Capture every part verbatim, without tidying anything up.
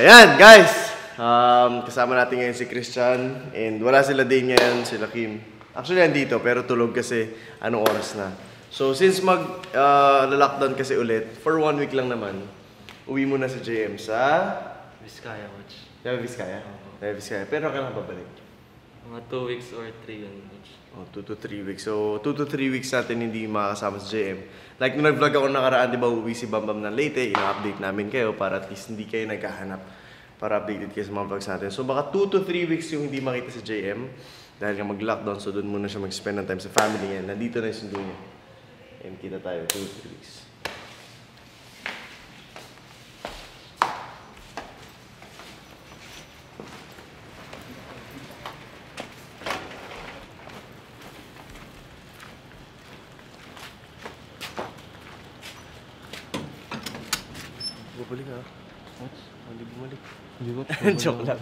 Ayan, guys! Um, kasama natin ngayon si Christian and wala sila din ngayon, sila Kim. Actually, nandito pero tulog kasi anong oras na. So, since mag-lockdown uh, kasi ulit, for one week lang naman, uwi muna sa J M sa... Vizcaya, coach. Sa Vizcaya? Sa Vizcaya. Pero kailan babalik? Mga two weeks or three yun, coach. Oh, two to three weeks. So, two to three weeks natin hindi makakasama sa J M. Like, nung nag-vlog ako nakaraan, di ba, uwi si Bambam ng Leyte, ina-update namin kayo para at least hindi kayo naghahanap para updated kayo sa mga vlogs natin. So, baka two to three weeks yung hindi makita sa J M dahil nga mag-lockdown, so doon muna siya mag-spend ng time sa family niya. Nandito na yung sundo niya. And kita tayo, two to three weeks. Bumalik ha? Bumalik, bumalik. Joke lang.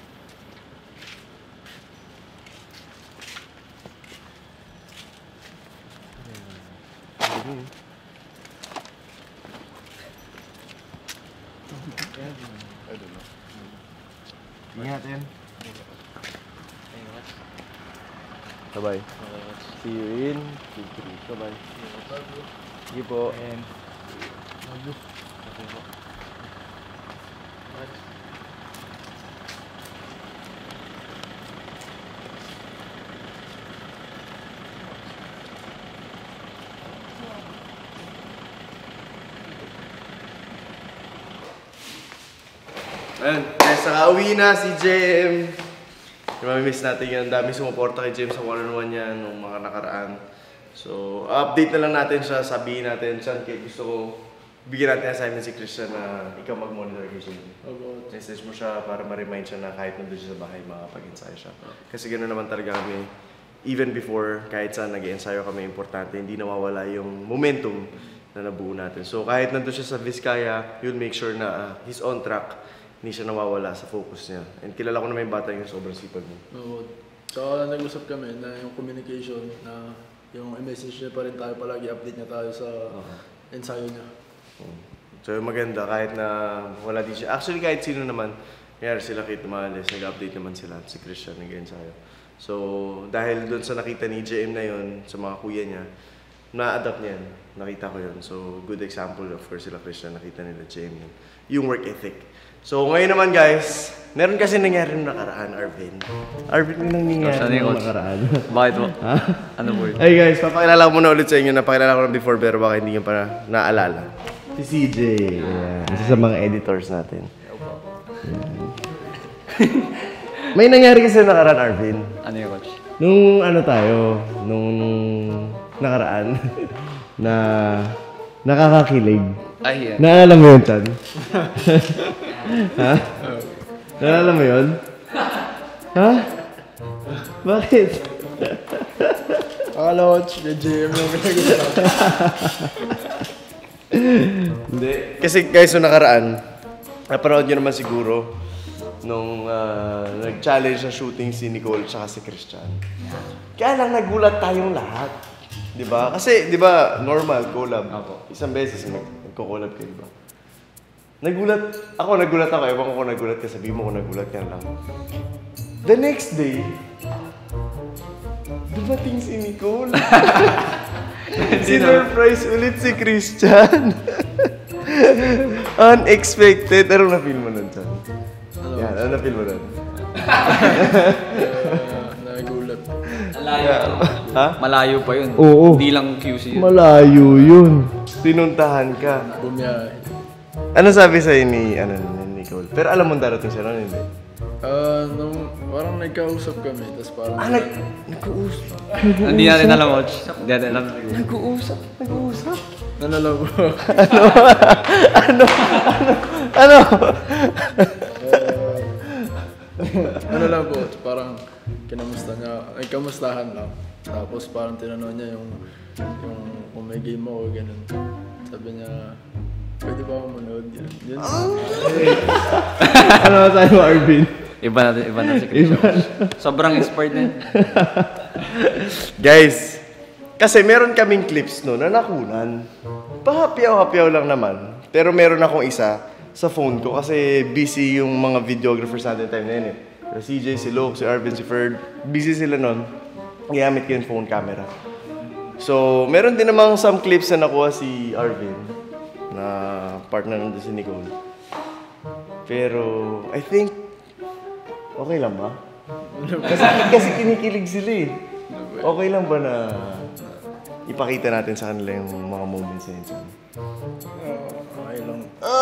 I don't know. Ingat yan. Bye-bye. See you in two three. Bye-bye. Sige po. Ayan, guys, nakauwi na si J M. Mamimiss natin yan. Dami sumuporta kay J M sa one on one niya nung mga nakaraan. So, update na lang natin siya. Sabihin natin siya. Kaya gusto ko bigyan natin assignment si Christian na ikaw mag-monitor kay J M. Message mo siya para ma-remind siya na kahit nandun siya sa bahay, makapag-ensayo siya. Kasi gano'n naman talaga kami. Even before, kahit saan nag-ensayo kami, importante, hindi nawawala yung momentum na nabuo natin. So, kahit nandun siya sa Vizcaya, you'll make sure na uh, he's on track. Hindi siya nawawala sa focus niya. And kilala ko naman yung bata yung sobrang sipag mo. Oo. So, nag-usap kami na yung communication, na yung message niya pa rin tayo palagi, update niya tayo sa uh-huh. ensayo niya. So, maganda kahit na wala din siya. Actually, kahit sino naman, kaya sila Kate Males, nag-update naman sila. Si Christian nag-ensayo. So, dahil doon sa nakita ni J M na yun, sa mga kuya niya, na-adapt niya yan. Nakita ko yun. So, good example, of course, sila Christian, nakita nila J M yun. Yung work ethic. So, ngayon naman guys, meron kasi nangyari nung nakaraan, Arvin. Arvin, may nangyari nung nakaraan. Bakit mo? Ha? Ano word? Ay guys, papakilala ko muna ulit sa inyo. Napakilala ko na before pero baka hindi nyo pa naalala. Si C J. Yeah. Isa sa mga editors natin. May nangyari kasi nung nakaraan, Arvin. Ano yung coach? Nung ano tayo, nung, nung nakaraan, na nakakakilig. Ay, yan. Naalala mo yun, Chan? Ha? Naalala mo yun? Ha? Bakit? Akala ko, J M yung pinag-isip. Hindi. Kasi guys, so nakaraan, napanood nyo naman siguro nung uh, nag-challenge na shooting si Nicole at si Christian. Kaya lang nagulat tayong lahat. Diba? Kasi, diba, normal, collab. Isang beses nagko-collab kayo, diba? Nagulat, ako nagulat ako, ewan ko kung nagulat ka, sabihin mo kung nagulat ka lang. The next day, dumating si Nicole. Sinurprise ulit si Christian. Unexpected. Anong na-feel mo nun, Chan? Yan, ano na-feel mo nun? Nagulat. Malayo. Ha? Malayo pa yun. Oo. Hindi lang Q C yun. Malayo yun. Pinuntahan ka. Bumiyahe. Ano sabi sa'yo ni, ano, ni Nicole? Pero alam mo darating siya nun, hindi? Ah, nung parang nagkausap kami, tapos parang... Ah, nag... Nag-uusap. Hindi natin alam, coach. Hindi natin alam. Nag-uusap. Nag-uusap. Nalalaw ko. Ano? Ano? Ano? Ano? Ano lang po, parang kinamusta niya, ay kamustahan lang. Tapos parang tinanong niya yung, yung kung may game mo o ganun. Sabi niya, pwede ba ako manood yan? Yan. Ano masabi mo, Arvin? Iba na, iba na si Christian. Sobrang inspired na yun. Guys, kasi meron kaming clips no na nakunan. Pahapyaw-hapyaw lang naman. Pero meron akong isa sa phone ko kasi busy yung mga videographers natin time na yun eh. Si J, si Luke, si Arvin, si Ferd, busy sila nun. Gamit ko yung phone camera. So, meron din namang some clips na nakuha si Arvin na partner nandun si Nicole. Pero, I think, okay lang ba? Kasi, kasi kinikilig sila eh. Okay lang ba na ipakita natin sa kanila yung mga moments na yun? Okay lang.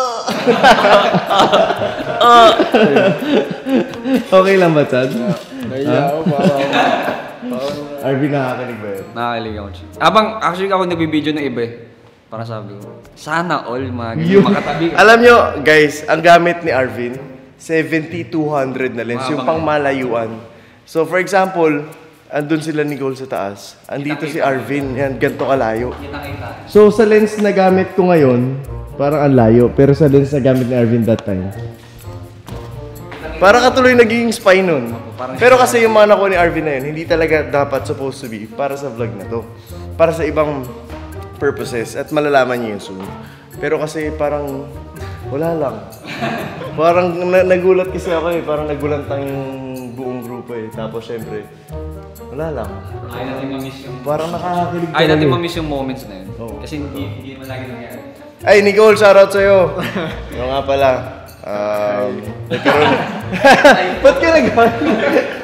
Okay lang ba, Chad? Naiya ako, parang... Arvin, nakakakilig ba yun? Nakakalig ako. Abang, actually ako nagbibideo ng iba eh. Parang sabi ko, sana all mga ganyan, Yung- makatabi ka. Alam nyo, guys, ang gamit ni Arvin, seventy two hundred na lens, yung pang malayuan. So, for example, andun sila ni Nicole sa taas. Andito si Arvin, yan, ganito kalayo. So, sa lens na gamit ko ngayon, parang ang layo. Pero sa lens na gamit ni Arvin that time, parang katuloy naging spy nun. Pero kasi yung mga nakuha ni Arvin na yun, hindi talaga dapat supposed to be para sa vlog na to. Para sa ibang purposes at malalaman niyo yun soon. Pero kasi parang wala lang. Parang na- nagulat kasi ako eh. Parang nagulantang yung buong grupo eh. Tapos syempre, wala lang. Ayaw natin mamiss yung... Parang nakakakilig Ayaw natin eh. mamiss yung moments na yun. Oo. Kasi hindi, hindi naman lagi nangyari. Ay, Nicole, shoutout sa'yo. Ano nga pala? Um, nagkaroon. Ba't ka nag-galing?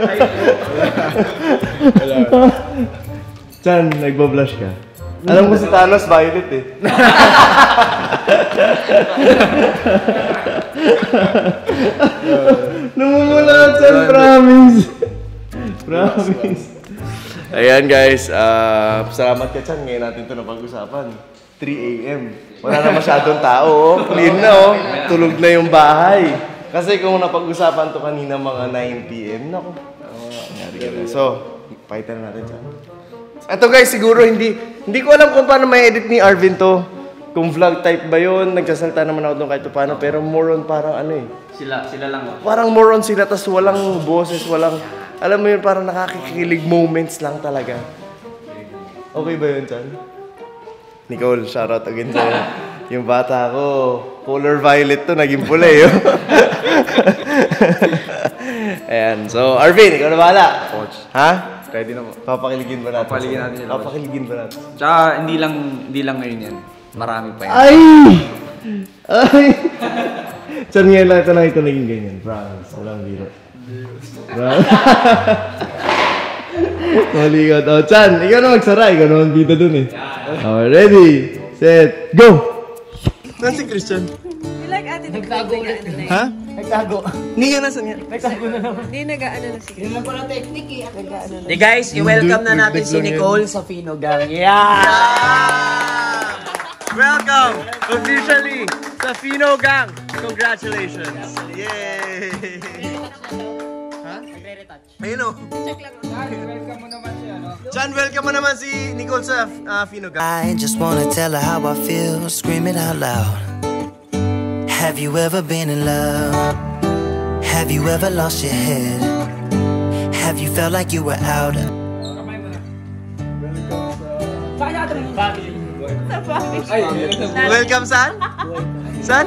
Chan, nagbo-blush ka. Alam ko si Thanos, violet eh. Namumula, Chan, promise. Promise. Ayan guys, uh, salamat ka Chan. Ngayon natin ito napag-usapan. three a m Wala na masyadong tao, oh. Clean na, oh. Tulog na yung bahay. Kasi kung napag-usapan to kanina mga nine p m naku. Nangyari ka na. So, pakita na natin Chan. Ito guys, siguro hindi hindi ko alam kung paano may edit ni Arvin to. Kung vlog type ba yun, nagsasalta naman ako doon kahit paano. Pero more on parang ano eh. Sila, sila lang. oh. Parang more on sila, tas walang boses, walang... Alam mo yun, parang nakakikilig moments lang talaga. Okay ba yun, Chan? Nicole, shoutout again sa'yo. Yung bata ko, color violet to, naging pula eh. oh. Ayan, so Arvin, ikaw na bahala. Coach. Ha? Ready na po. Papakiligin ba natin? Papakiligin natin sila. Papakiligin ba natin? Tsaka hindi lang, hindi lang ngayon yan. Marami pa yan. Ay! Ay! Chan, ngayon lang ito lang ito naging ganyan. Promise, walang biro. Promise. Malikot. Oh, Chan, ikaw na magsara. Ikaw naman bida dun eh. Oh, ready, set, go! Nasaan si Christian? You like ate nagtago ulit na Ha? Nagtago. Hindi ka nasan yan? Hindi nag-ano na sige. Yun lang pala technique eh. Nag-ano na. Hey guys, i-welcome na natin si Nicole sa Fino Gang. Yeah! Welcome officially sa Fino Gang. Congratulations. Yay! Ayun o. Check lang. John, welcome mo naman si Nicole sa uh, Fino Gang. I just wanna tell her how I feel, scream it out loud. Have you ever been in love? Have you ever lost your head? Have you felt like you were out? Welcome, San? San?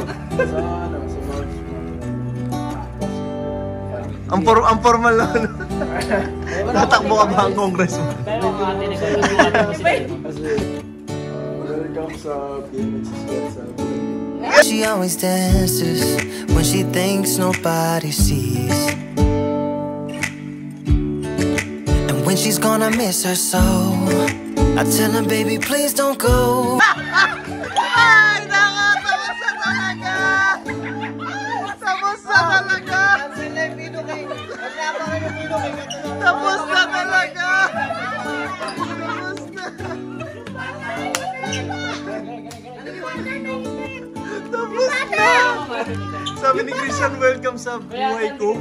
Ang, por ang formal na ano. Tatakbo ka ba ang congress mo? Welcome sa B M X sa She always dances when she thinks nobody sees. And when she's gonna miss her so, I tell her, baby, please don't go. Ay, nako! Tapos na talaga! Tapos na talaga! Tapos na talaga! Tapos na! Tapos na! Sabi ni Christian, welcome sa buhay ko.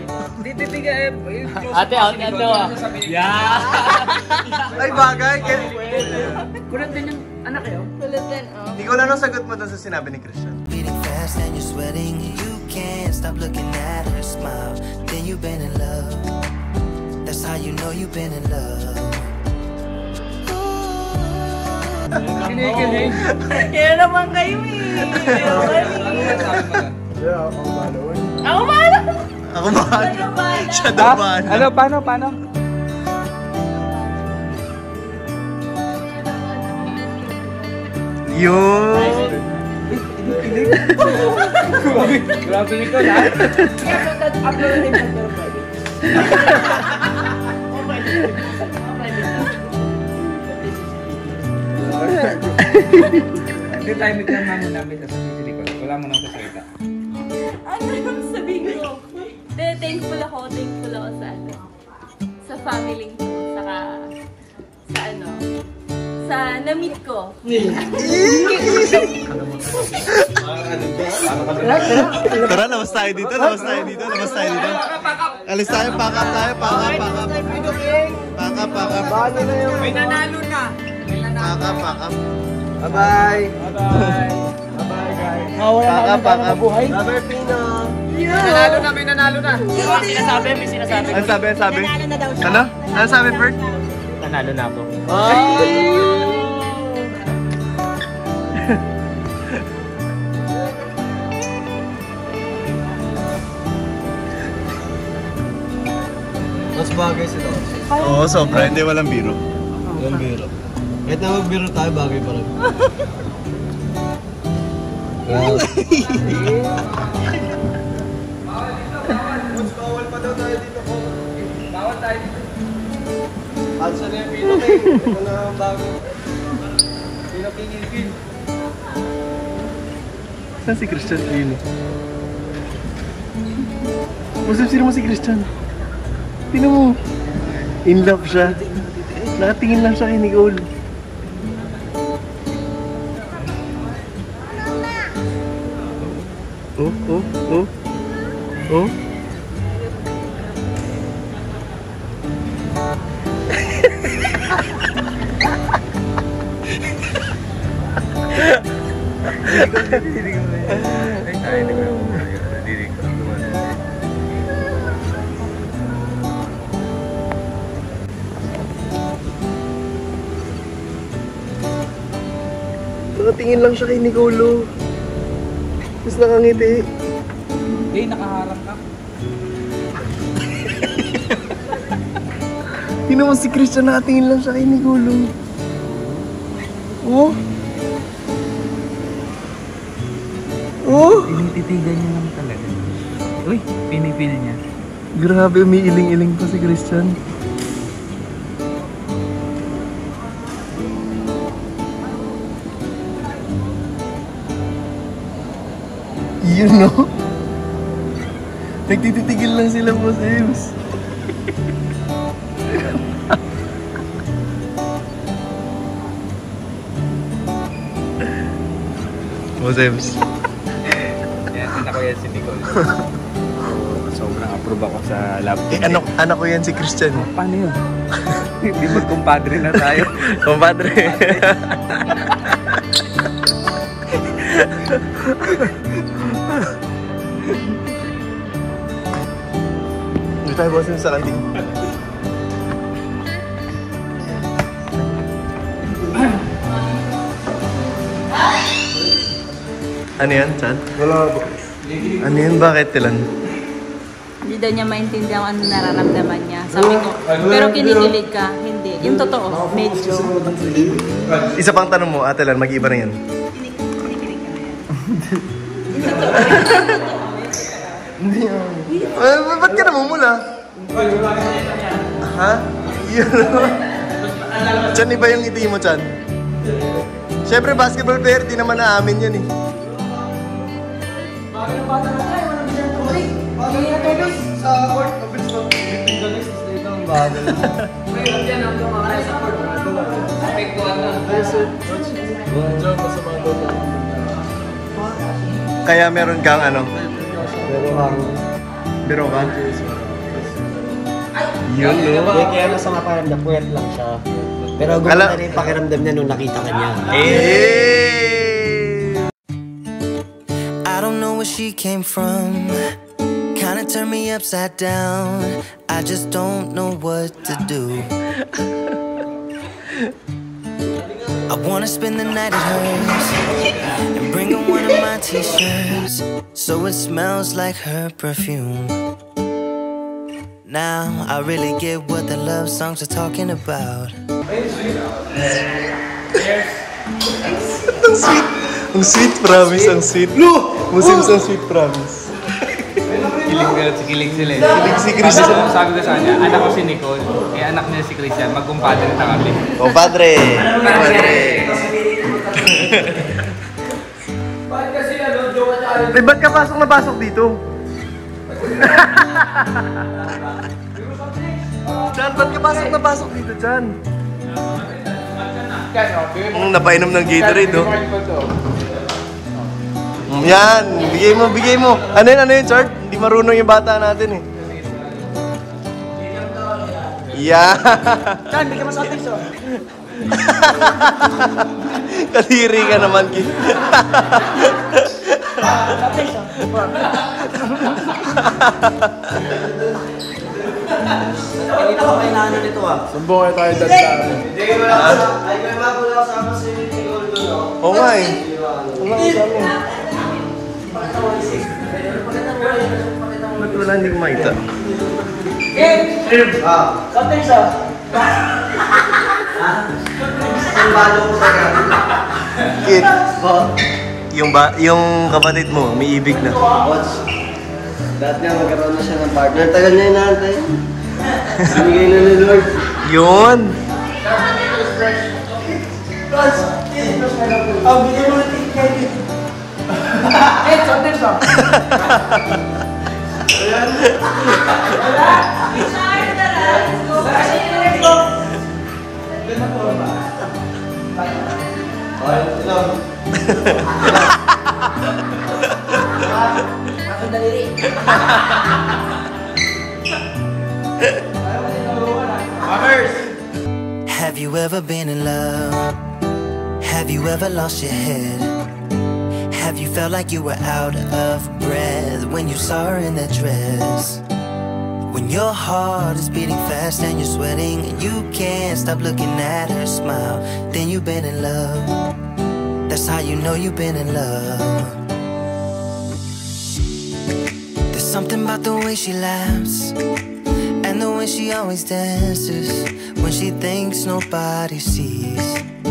Ate, out na to ah. Yeah! Ay, bagay! Kulat din yung anak eh. Kulit din, oh. Hindi ko na anong sagot mo doon sa sinabi ni Christian. Beating fast and you're sweating. You can't stop looking at her smile. Then you've been in love. That's how you know you've been in love. Kinikilig. Yan naman kayo eh. Yeah, ako balawin. Ako mahala. Ako mahal. Ano ba? Siya daw mahal. Ano, paano, paano? Yun. Grabe nito na. Upload din sa Hindi tayo bigyan namin namin sa silikon. Wala mo nang sasalita. Ano yung sabihin ko? De, thankful ako, thankful ako sa ano, sa family ko, saka sa ano, sa na-meet ko. Tara, labas tayo dito, labas tayo dito, labas tayo dito. Alis tayo, pack up tayo, pack up, pack up. Pack up, pack up. May nanalo na. May nanalo. Pack up, pack up. Bye-bye. Bye-bye. Bye-bye, guys. Pack up, pack up. Bye-bye, Pino. May nanalo na, may nanalo na. May sinasabi, may sinasabi. Ano sabi, ano sabi? Nanalo na daw siya. Ano? Ano sabi, Bert? Nanalo na ako. Mas bagay sila. Oo, sobra. Hindi, walang biro. Yan biro. Kahit na magbiro tayo, bagay pa rin. Bawal pa daw tayo dito ko. Bawal tayo dito. Cancel na yung pino, Kay. Ito na ang bago. Pino Pingilpin. Saan si Christian Pino? Masip, sino mo si Christian? Tingnan mo. In love siya. Nakatingin lang siya kay Nicole. Oh, oh, oh. Oh. Nakatingin lang siya kay Nicolo. Tapos nakangiti. Eh, nakaharap ka. Tingnan mo si Christian, nakatingin lang siya kay Nicolo. Oh? Oh? Tinititigan niya lang talaga. Uy, pinipili niya. Grabe, umiiling-iling pa si Christian. Yun, no? Nagtititigil lang sila po, Sims. Po, Sims. Yan, anak ko yan si Nicole. Sobrang approve ako sa love Eh, team. anak, anak ko yan si Christian. Paano yun? Hindi magkumpadre na tayo. Compadre. Dito tayo boss sa kanting. Ano yan, Chad? Wala po. Ano yan? Bakit tilan? Hindi daw niya maintindihan kung ano nararamdaman niya. Sabi ko, pero kinikilig ka. Hindi. Yung totoo, medyo. Isa pang tanong mo, Ate Lan, mag-iba na yan. Hindi yan. Eh, ba't ka namumula? Ha? Yun. Chan, iba yung ngiti mo, Chan. Siyempre, basketball player, di naman naamin yan eh. Kaya meron kang ano? Pero ang... Biro ka? Yun, no? Eh, kaya masama pakiramdam, puyat lang siya. Pero Ala- gumanda rin yung pakiramdam niya nung nakita ka niya. Eh! I don't know where she came from. Kinda turned me upside down. I just don't know what to do. I wanna spend the night at hers and bring her one of my t-shirts so it smells like her perfume. Now I really get what the love songs are talking about. Ang sweet. Ang sweet, promise. Ang sweet. No! Muslims ang sweet, promise. Kilig na kilig sila eh. Kilig si Chris. Sabi ko, sabi ko sa kanya, anak ko si Nicole, eh anak niya si Christian, magkumpadre na kami. O, padre. Padre. Eh, ba't ka pasok na pasok dito? Chan, ba't ka pasok na pasok dito, Chan? Mm, napainom ng Gatorade, oh. Mm, yan, bigay mo, bigay mo. Ano yun, ano yun, Chart? Hindi marunong yung bata natin, eh. Yeah. Chan, bigyan mo sa atin, so. Kaliri ka naman, Ki. Hindi ko kayo na ano nito ah. Sumbong kayo tayo dyan sa amin. Ay, may mapula ako sama si Nicole doon, no? Oo nga, eh. Oo nga, sabi. Ba't wala hindi ko makita? Ah, something so. Ang balo ko sa'yo. Kid, yung, ba, yung kapatid mo, may ibig na. Watch. Dahil nga magkaroon na siya ng partner. Tagal niya inaantay. Binigay na ni Lord. Yun! Oh, bigyan mo na tingin kayo. Eh, something so. Have you ever been in love? Have you ever lost your head? Have you felt like you were out of breath when you saw her in that dress? When your heart is beating fast and you're sweating and you can't stop looking at her smile, then you've been in love. That's how you know you've been in love. There's something about the way she laughs and the way she always dances when she thinks nobody sees.